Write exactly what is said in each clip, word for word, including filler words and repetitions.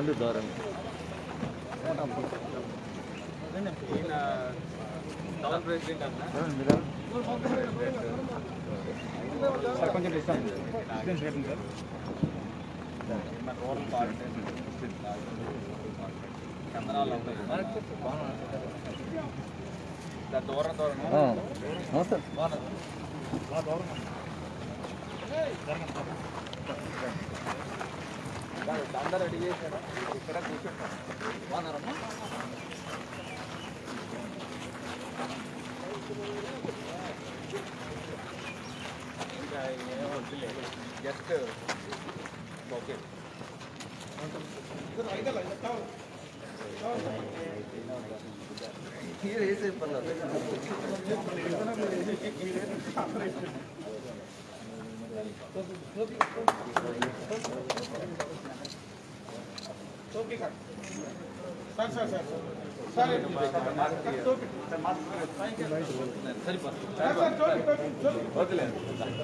రెండు దూరం town president అన్న సార్ కొంచెం డిస్టెన్స్ సార్ రూరల్ పాలిటిక్స్ చంద్రాలు దూరం దూరం అందరూ రెడీ చేశారా ఇక్కడ కూర్చుంటాం బాగున్నారమ్మా ఇంకా ఏమో వద్దులేదు జస్ట్ ఓకే వేసే పర్లేదు సార్ సార్ సార్ సార్ వద్దులేదు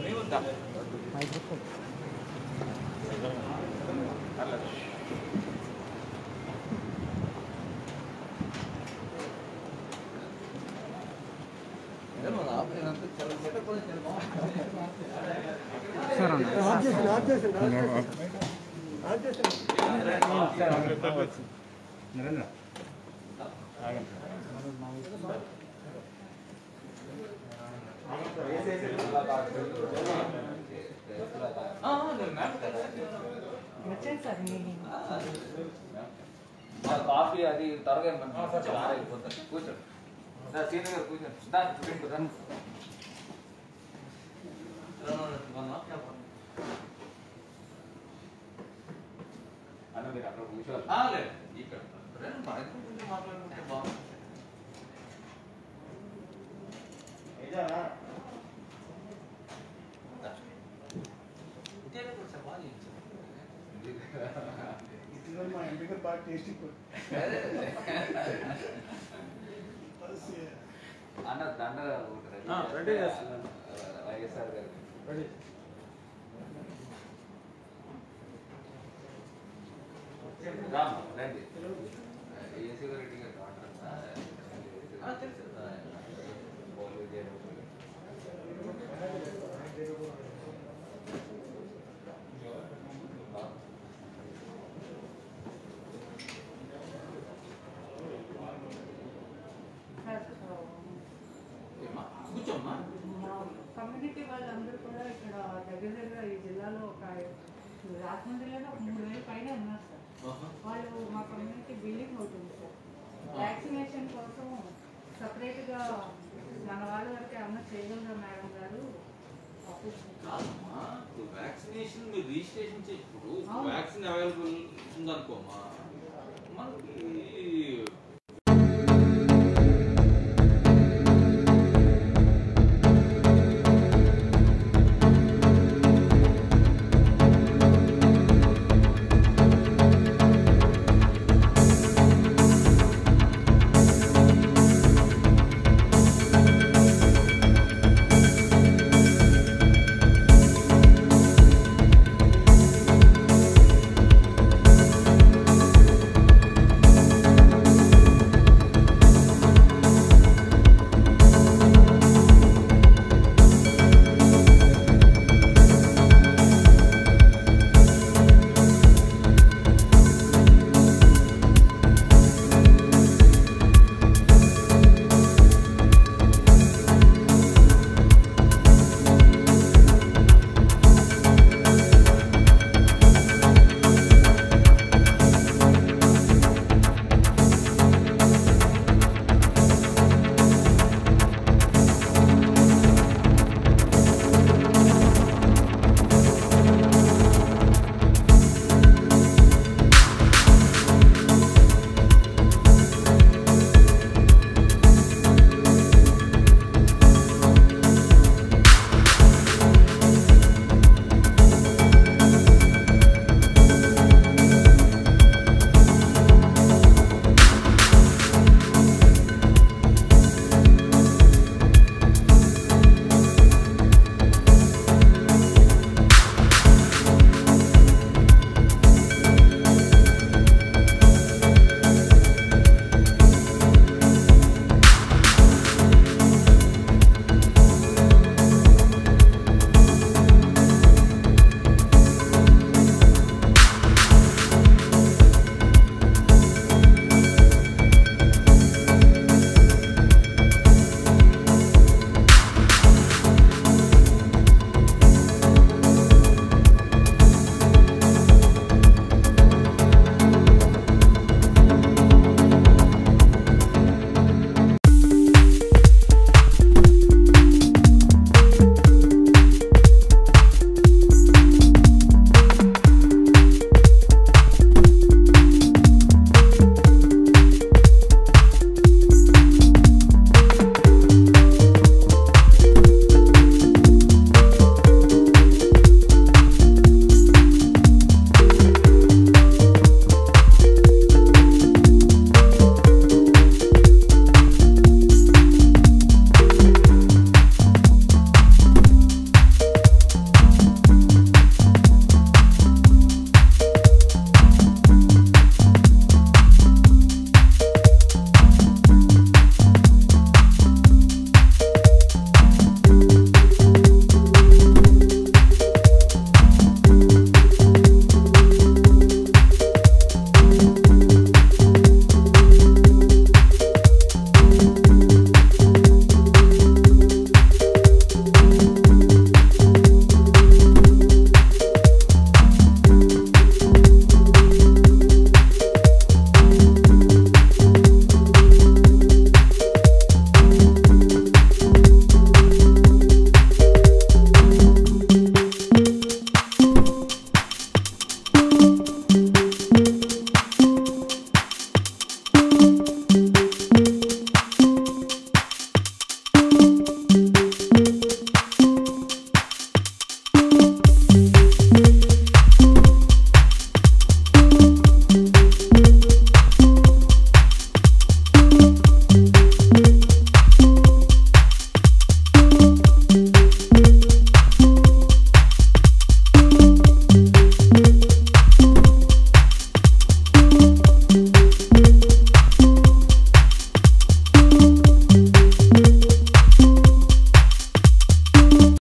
నరేంద్ర కాఫీ అది త్వరగా కూర్చోండి సీనియర్ గారు కూర్చోండి అన్న మీరు అక్కడ కూర్చోవాలి ఇక్కడ మాట్లాడుకుంటే బాగుంది my bigger part tasty food. Anna, Danda, ah, ready? Yes, yes, sir. Ready. Ram, ready. Yes, you are ready. Ah, yes, sir. Community వాళ్ళందరూ కూడా ఇక్కడ దగ్గర దగ్గర ఈ జిల్లాలో ఒక రాజమండ్రిలోనే ఒక మూడు వేల పైన ఉన్నారు సార్. వాళ్ళు మా కమ్యూనిటీ బిల్డింగ్ అవుతుంది సార్. వ్యాక్సినేషన్ కోసం సపరేట్గా మన వాళ్ళ వరకు ఏమన్నా చేయగలరా మేడం గారు? వ్యాక్సినేషన్ మీరు రిజిస్ట్రేషన్ చేసినప్పుడు వ్యాక్సిన్ అవైలబుల్ ఉందనుకోమా